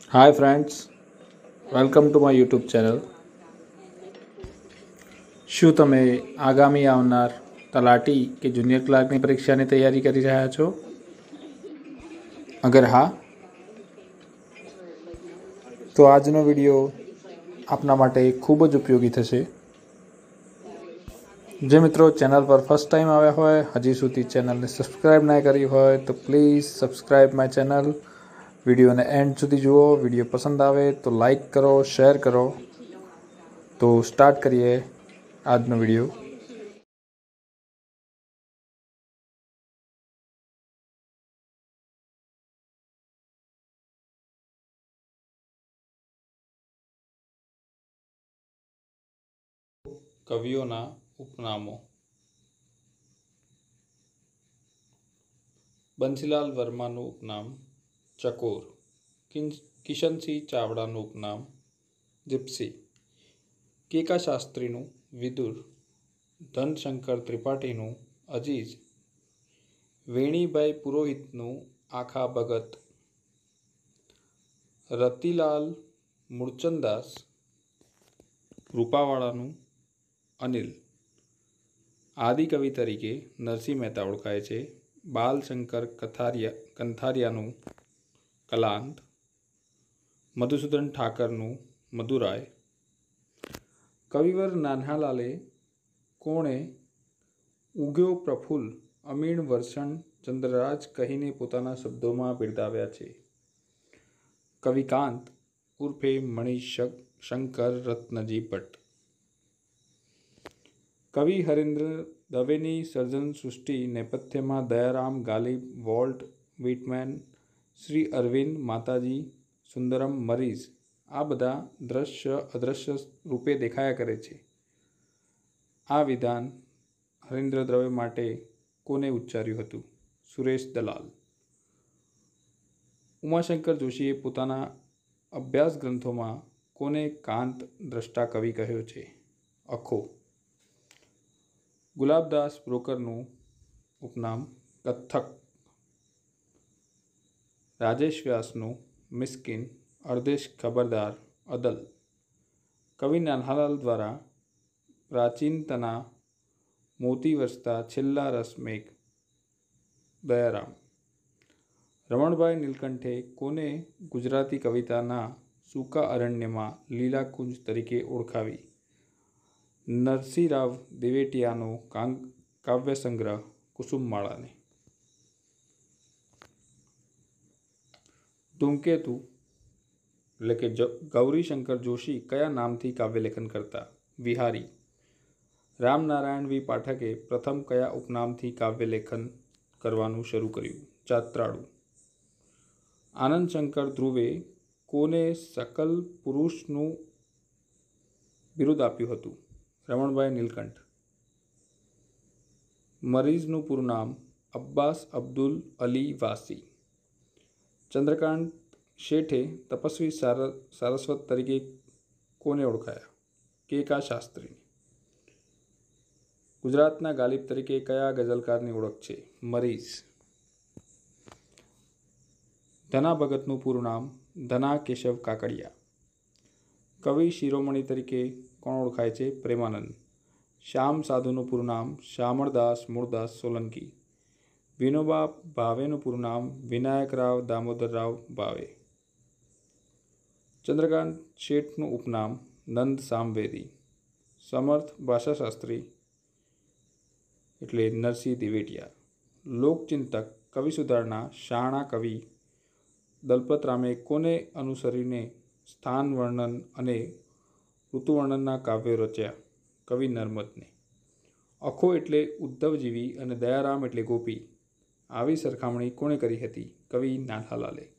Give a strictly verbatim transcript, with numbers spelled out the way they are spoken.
Hi friends, welcome to my YouTube channel. શું તમે આગામી આવનાર તલાટી કે જુનિયર ક્લાર્કની પરીક્ષાની તૈયારી કરી રહ્યા છો? અગર હા, તો આજનો વિડીયો આપના માટે ખૂબ જ ઉપયોગી થશે. જે મિત્રો ચેનલ પર ફર્સ્ટ ટાઈમ આવ્યા હોય, હજી સુધી ચેનલને સબસ્ક્રાઈબ ના કરી હોય તો પ્લીઝ સબસ્ક્રાઈબ માય ચેનલ. વિડીયોને એન્ડ સુધી જુઓ. વિડીયો પસંદ આવે તો લાઈક કરો, શેર કરો. તો સ્ટાર્ટ કરીએ આજનો વિડીયો. કવિઓના ઉપનામો. બંસીલાલ વર્માનું ઉપનામ ચકોર. કિશનસિંહ ચાવડાનું ઉપનામ જીપ્સી. કેકા શાસ્ત્રીનું વિદુર. ધનશંકર ત્રિપાઠીનું અજીજ. વેણીભાઈ પુરોહિતનું આખા ભગત. રતિલાલ મૂળચંદાસ રૂપાવાળાનું અનિલ. આદિકવિ તરીકે નરસિંહ મહેતા ઓળખાય છે. બાલશંકર કથારિયા કંથારિયાનું કલાંત. મધુસૂદન ઠાકરનું મધુરાય. કવિવર નાન્હાલાલે કોણે ઉગ્યો પ્રફુલ્લ અમીણ વર્ષણ ચંદ્રરાજ કહીને પોતાના શબ્દોમાં બિરદાવ્યા છે. કવિકાંત ઉર્ફે મણિશંકર રત્નજી ભટ્ટ. કવિ હરેન્દ્ર દવેની સર્જન સૃષ્ટિ નેપથ્યમાં દયારામ ગાલિબ, વોલ્ટ વિટમેન, શ્રી અરવિંદ, માતાજી, સુંદરમ, મરીઝ આ બધા દ્રશ્ય અદ્રશ્ય રૂપે દેખાયા કરે છે. આ વિધાન હરેન્દ્ર દવે માટે કોને ઉચ્ચાર્યું હતું? સુરેશ દલાલ. ઉમાશંકર જોશીએ પોતાના અભ્યાસ ગ્રંથોમાં કોને કાંત દ્રષ્ટા કવિ કહ્યો છે? અખો. ગુલાબદાસ બ્રોકરનું ઉપનામ કથ્થક. રાજેશ વ્યાસનું મિસ્કિન. અર્ધેશ ખબરદાર અદલ. કવિ નાન્હાલાલ દ્વારા પ્રાચીનતના મોતી વરસતા છેલ્લા રસમેઘ દયારામ. રમણભાઈ નીલકંઠે કોને ગુજરાતી કવિતાના સૂકા અરણ્યમાં લીલાકુંજ તરીકે ઓળખાવી? નરસિંહરાવ દિવેટિયાનો કાવ્યસંગ્રહ કુસુમમાળાને. ધૂમકેતુ એટલે કે ગૌરીશંકર જોશી કયા નામથી કાવ્યલેખન કરતા? વિહારી. રામનારાયણ વી પાઠકે પ્રથમ કયા ઉપનામથી કાવ્યલેખન કરવાનું શરૂ કર્યું? જાત્રાળુ. આનંદશંકર ધ્રુવે કોને સકલ પુરુષનું બિરુદ આપ્યું હતું? રમણભાઈ નીલકંઠ. મરીઝનું પૂરું નામ અબ્બાસ અબ્દુલ અલી વાસી. ચંદ્રકાંત શેઠે તપસ્વી સારસ્વત તરીકે કોને ઓળખાયા? કેકા શાસ્ત્રીને. ગુજરાતના ગાલિબ તરીકે કયા ગઝલકારની ઓળખ છે? મરીઝ. ધના ભગતનું પૂરું નામ ધના કેશવ કાકડિયા. કવિ શિરોમણી તરીકે કોણ ઓળખાય છે? પ્રેમાનંદ. શ્યામ સાધુનું પૂરું નામ શામળદાસ મૂળદાસ સોલંકી. વિનોબા ભાવેનું પૂરું નામ વિનાયકરાવ દામોદરરાવ ભાવે. ચંદ્રકાંત શેઠનું ઉપનામ નંદ સામવેદી. સમર્થ ભાષાશાસ્ત્રી એટલે નરસિંહ દિવેટિયા. લોકચિંતક કવિ સુધારણા શાણા કવિ દલપતરામે કોને અનુસરીને સ્થાન વર્ણન અને ઋતુવર્ણનના કાવ્યો રચ્યા? કવિ નર્મદને. અખો એટલે ઉદ્ધવજીવી અને દયારામ એટલે ગોપી. આવી સરખામણી કોણે કરી હતી? કવિ નાન્હાલાલે.